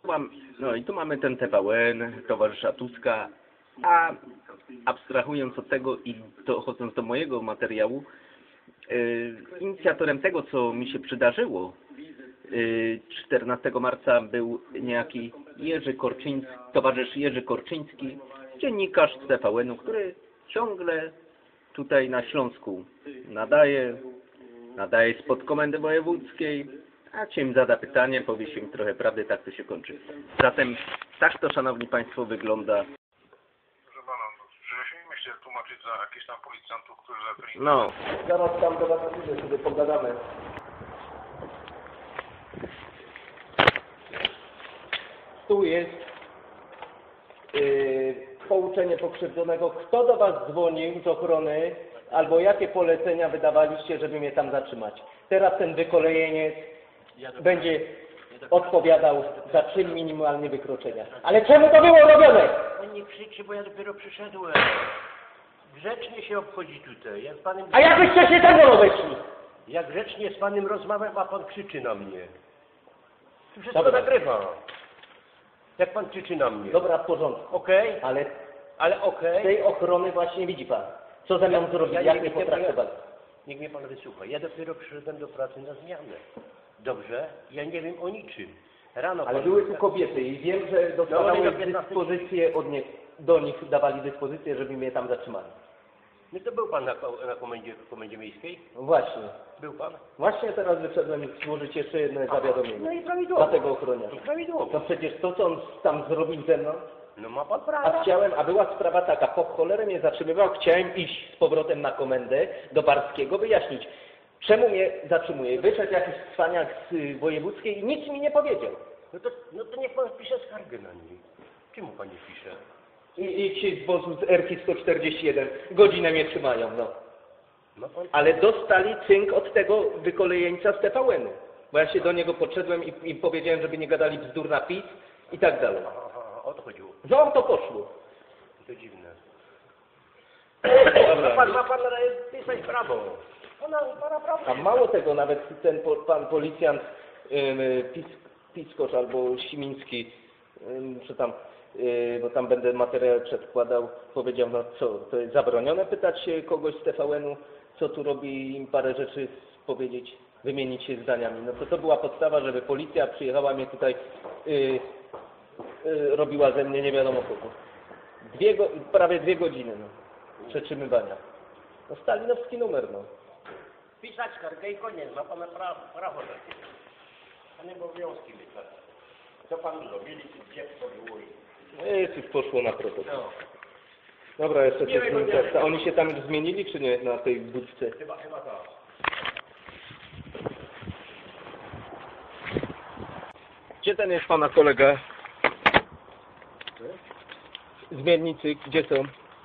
No i tu mamy ten TVN, towarzysza Tuska, a abstrahując od tego i dochodząc do mojego materiału, inicjatorem tego, co mi się przydarzyło, 14 marca był niejaki towarzysz Jerzy Korczyński, dziennikarz z TVN-u, który ciągle tutaj na Śląsku nadaje spod komendy wojewódzkiej, a jak się im zada pytanie, powie się im trochę prawdy, tak to się kończy. Zatem tak to, szanowni państwo, wygląda. Proszę pana, przynosimy się tłumaczyć za jakichś tam policjantów, którzy zaczęli... No, zaraz tam do was przyjdę, sobie pogadamy. Tu jest pouczenie pokrzywdzonego. Kto do was dzwonił z ochrony, albo jakie polecenia wydawaliście, żeby mnie tam zatrzymać? Teraz ten wykolejeniec będzie odpowiadał za czyn minimalnie wykroczenia. Ale czemu to było robione? On nie krzyczy, bo ja dopiero przyszedłem. Grzecznie się obchodzi tutaj. Jak z panem... A jakbyście się tego weszli? Ja grzecznie z panem rozmawiam, a pan krzyczy na mnie. Tu wszystko Dobra. nagrywa. Jak pan krzyczy na mnie. Dobra, w porządku. Okej? Ale okej? tej ochrony właśnie widzi pan. Co ze mną zrobić, jak mnie potraktowali? Niech mnie pan wysłucha. Ja dopiero przyszedłem do pracy na zmianę. Dobrze? Ja nie wiem o niczym. Rano Ale pan... były tu kobiety i wiem, że dostawałem dyspozycję do nich dawali dyspozycję, żeby mnie tam zatrzymali. No to był pan na komendzie miejskiej? No właśnie. Był pan? Właśnie teraz wyszedłem złożyć jeszcze jedno zawiadomienie. No i prawidłowo. Dla tego ochroniarza. I prawidłowo. To przecież to, co on tam zrobił ze mną, No ma pan prawo. a była sprawa taka, po cholerę mnie zatrzymywał, chciałem iść z powrotem na komendę do Barskiego, wyjaśnić, czemu mnie zatrzymuje. Wyszedł jakiś cwaniak z wojewódzkiej i nic mi nie powiedział. No to niech pan pisze skargę na niej. Czemu pan nie pisze? I ci z wozu z RK 141 godzinę mnie trzymają, no. Ma pan... Ale dostali cynk od tego wykolejeńca z TVN-u. Bo ja się do niego podszedłem i powiedziałem, żeby nie gadali bzdur na PiS i tak dalej. Aha, o to chodziło. No to poszło. To dziwne. Dobra. Ma pan pisać prawo. Pana prawo. A mało tego, nawet ten pan policjant Piskosz albo Simiński, czy tam, bo tam będę materiał przedkładał, powiedział, no co, to jest zabronione pytać się kogoś z TVN-u, co tu robi, i im parę rzeczy powiedzieć, wymienić się zdaniami. No to była podstawa, żeby policja przyjechała mnie tutaj, robiła ze mnie nie wiadomo kogo. Prawie 2 godziny, no, przetrzymywania. No stalinowski numer, no. Pisać skargę i koniec. Ma pana prawo takie. Pan nie obowiązki myśleć. Co pan zrobili, gdzie to było i... Już poszło na protokół. No. Dobra, jeszcze coś minut. A oni się tam już zmienili, czy nie, na tej budce? Chyba tak. Gdzie ten jest pana kolega? Zmiennicy, gdzie są?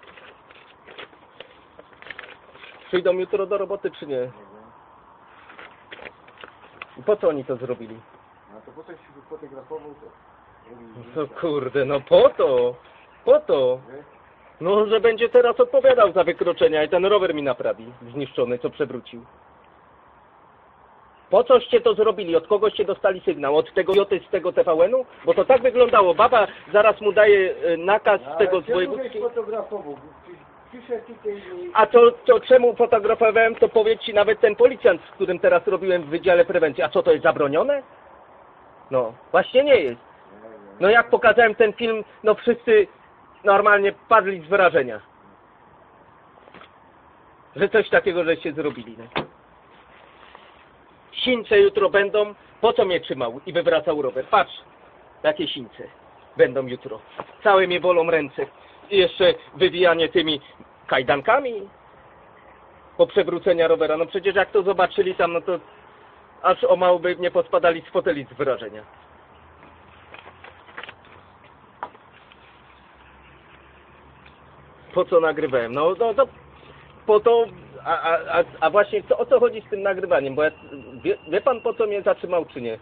Przyjdą jutro do roboty, czy nie? I po co oni to zrobili? No to potem się fotografował, to... No kurde, no po to. No, że będzie teraz odpowiadał za wykroczenia i ten rower mi naprawi, zniszczony, co przewrócił. Po coście to zrobili? Od kogoście dostali sygnał? Od tego joty z tego TVN-u? Bo to tak wyglądało. Baba zaraz mu daje nakaz z tego z wojewódzkiej. Fotografował. Piszę tutaj... A to czemu fotografowałem, to powie ci nawet ten policjant, z którym teraz robiłem w Wydziale Prewencji. A co, to jest zabronione? No, właśnie nie jest. No jak pokazałem ten film, no wszyscy normalnie padli z wrażenia. Że coś takiego żeście zrobili. No. Sińce jutro będą, po co mnie trzymał i wywracał rower? Patrz, jakie sińce będą jutro. Całe mnie bolą ręce. I jeszcze wywijanie tymi kajdankami po przewrócenia rowera. No przecież jak to zobaczyli tam, no to aż o mało by nie pospadali z foteli z wrażenia. Po co nagrywałem? No to po to, a właśnie o co chodzi z tym nagrywaniem? Bo ja, wie pan, po co mnie zatrzymał, czy nie?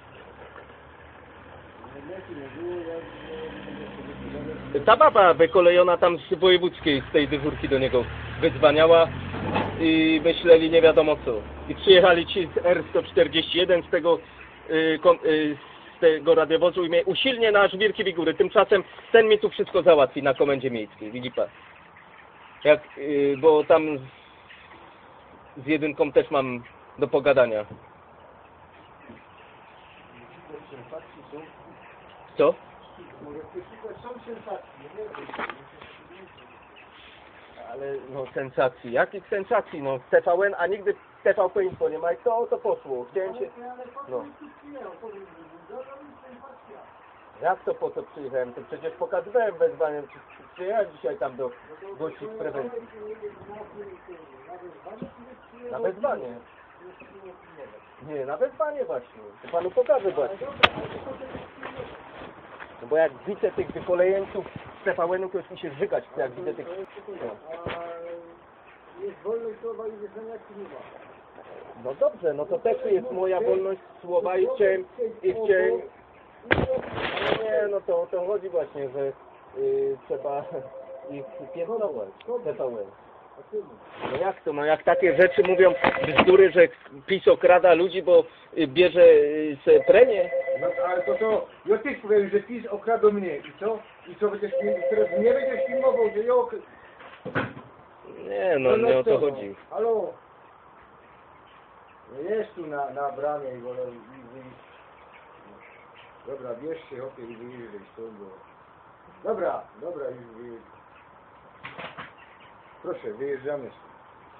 Ta baba wykolejona tam z wojewódzkiej, z tej dyżurki do niego wydzwaniała i myśleli nie wiadomo co. I przyjechali ci z R141 z tego radiowozu i mnie usilnie na żwirki Wigury. Tymczasem ten mi tu wszystko załatwi na komendzie miejskiej, widzi pan. Jak, bo tam z jedynką też mam do pogadania. Co? Ale no sensacji, jakich sensacji, no TVN, a nigdy TVP Info nie ma i to o to poszło, chciałem się... No. Jak to po co przyjechałem? To przecież pokazywałem wezwanie, przyjechałem dzisiaj tam do gości z prewencji. Na wezwanie. Nie, na wezwanie właśnie. To panu pokażę właśnie. No bo jak widzę tych wykolejeńców z TVN-u, to już mi się żygać chce, jak widzę tych... No. Jest wolność słowa i wyznania, czy nie ma? No dobrze, no to też jest moja wolność słowa i chciałem... No nie, no to o to chodzi właśnie, że trzeba ich piętnować, TVN. No jak to, no jak takie rzeczy mówią bzdury, że PiS okrada ludzi, bo bierze se premię? No ale to ja też powiem, że PiS okradł mnie i co? I co będziesz teraz nie będziesz filmował, że ja Nie, no nie o to chodzi. Halo? No jest tu na bramie i wolę wyjść. Dobra, bierz się hopie i wyjeżdżaj stąd, bo... Dobra, już wyjeżdżaj. Proszę, wyjeżdżamy stąd.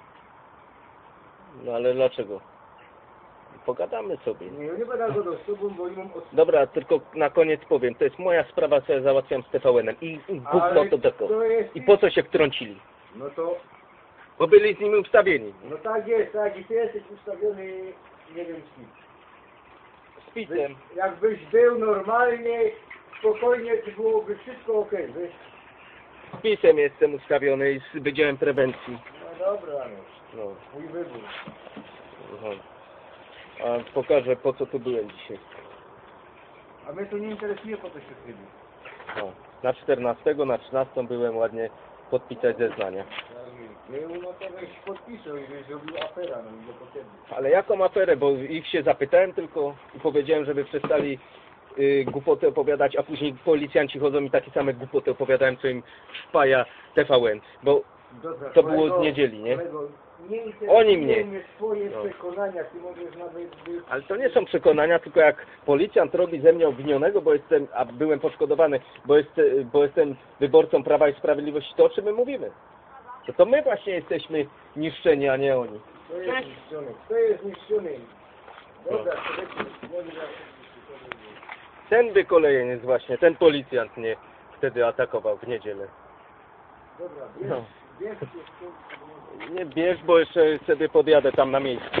No ale dlaczego? Pogadamy sobie. Nie będę gadał z tobą, bo nie mam Dobra, tylko na koniec powiem, to jest moja sprawa, co ja załatwiam z TVN-em i gówno to deko. I po co się wtrącili? No to... Bo byli z nimi ustawieni. No tak jest, tak, i ty jesteś ustawiony, nie wiem z kim. Z PiS-em. Jakbyś był normalnie, spokojnie, to byłoby wszystko okej, wiesz? Z PiS-em jestem ustawiony i z Wydziałem Prewencji. No dobra, No. mój wybór. Aha. A pokażę, po co tu byłem dzisiaj. A mnie to nie interesuje, po co się chybi. No. Na 14, na 13 byłem ładnie podpisać zeznania. Był, no to weź podpisał i żeś zrobił afera, no i do potrzeby. Ale jaką aferę, bo ich się zapytałem tylko i powiedziałem, żeby przestali głupoty opowiadać, a później policjanci chodzą i takie same głupoty opowiadałem, co im szpaja TVN, bo Dobra, to było z niedzieli, nie? kolego, nie Oni mnie. interesują swoje No. przekonania, ty możesz nawet być... Ale to nie są przekonania, tylko jak policjant robi ze mnie obwinionego, bo jestem, a byłem poszkodowany, bo jestem wyborcą Prawa i Sprawiedliwości, to o czym my mówimy? To my właśnie jesteśmy niszczeni, a nie oni. To jest niszczony, to jest niszczony. Dobra, to leci, Ten wykolejeniec właśnie, ten policjant mnie wtedy atakował w niedzielę. Dobra, No. bierz się stąd. Nie bierz, bo jeszcze sobie podjadę tam na miejscu.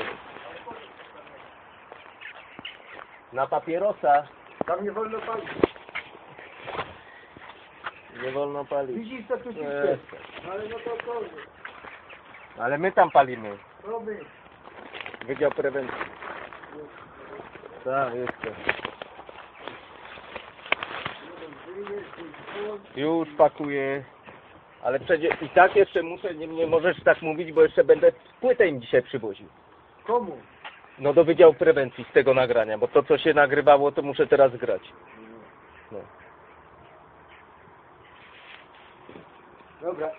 Na papierosa. Tam nie wolno palić. Nie wolno palić. Widzisz, co tu ci Nie. chce? No ale no to co? Ale my tam palimy. Robię. Wydział Prewencji. Tak, jestem. Już pakuję. Ale przecież i tak jeszcze muszę, nie możesz tak mówić, bo jeszcze będę płytę im dzisiaj przywoził. Komu? No do Wydziału Prewencji z tego nagrania, bo to co się nagrywało, to muszę teraz grać. No. Dobra.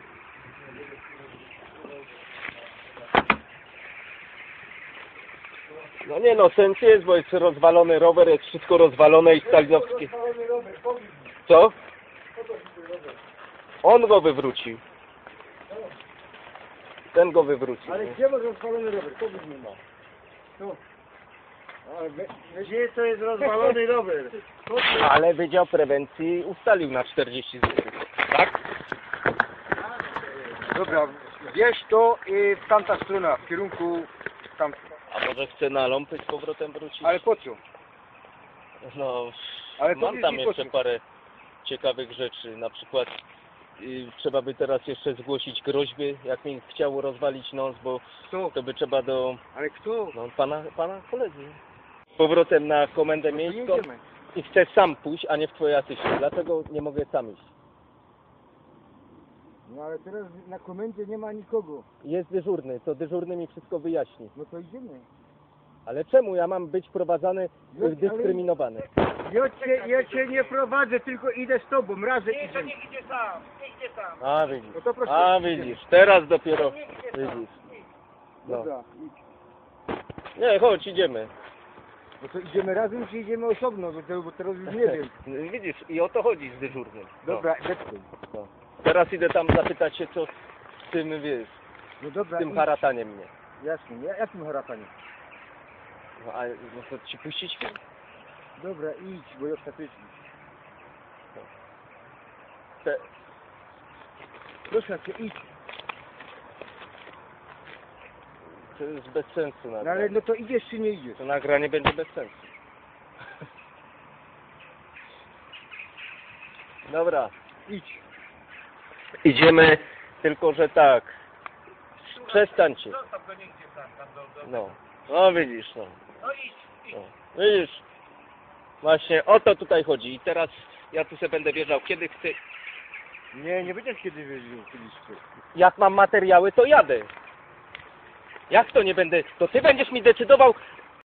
No nie no, sens jest, bo jest rozwalony rower, jest wszystko rozwalone i stalinowskie. Rozwalony rower, powiedz mi. Co? Po co ci ten rower? On go wywrócił. Ten go wywrócił. Ale nie? gdzie masz rozwalony rower? Powiedz mi, ma. Tu. Gdzie to jest rozwalony rower? Ale Wydział Prewencji ustalił na 40 zł. Tak? Dobra, bierz to i w tamta strona, w kierunku tam. A może chce na Ląpy z powrotem wrócić? Ale po co? No, Ale mam powiedz tam mi, po jeszcze co? parę ciekawych rzeczy. Na przykład trzeba by teraz jeszcze zgłosić groźby, jak mi chciało rozwalić nos, bo Kto? to by trzeba do Ale kto? no, pana kolegi. Z powrotem na komendę No to nie miejską idziemy. i chcę sam pójść, a nie w twoje asyście. Dlatego nie mogę sam iść. No ale teraz na komendzie nie ma nikogo. Jest dyżurny, to dyżurny mi wszystko wyjaśni. No to idziemy. Ale czemu ja mam być wprowadzany, No, dyskryminowany? Ja cię nie prowadzę, tylko idę z tobą, razem idziemy. idzie sam, idzie sam. A widzisz, No to proszę. a widzisz, teraz dopiero widzisz. No. Dobra, idź. Nie, chodź, idziemy. No to idziemy razem, czy idziemy osobno, bo teraz już nie wiem. Widzisz, i o to chodzi z dyżurnym. No. Dobra, lecę. No. Teraz idę tam zapytać się, co z tym, wiesz, No dobra, z tym idź. harataniem mnie. Jasne, jakim haratanie? No, a no to ci puścić film? Dobra, idź, bo ostatecznie. Te, Proszę cię, idź. to jest bez sensu No ale nagranie. no to idziesz czy nie idziesz? To nagranie będzie bez sensu. Dobra. Idź. Idziemy, tylko że tak. Przestańcie. Zostaw go nigdzie tam do... No. No widzisz, no. No idź. No. Widzisz. Właśnie o to tutaj chodzi. I teraz ja tu sobie będę wjeżdżał kiedy chcę. Nie będziesz kiedy kiedyś chcesz. Jak mam materiały, to jadę. Jak to nie będę? To ty będziesz mi decydował,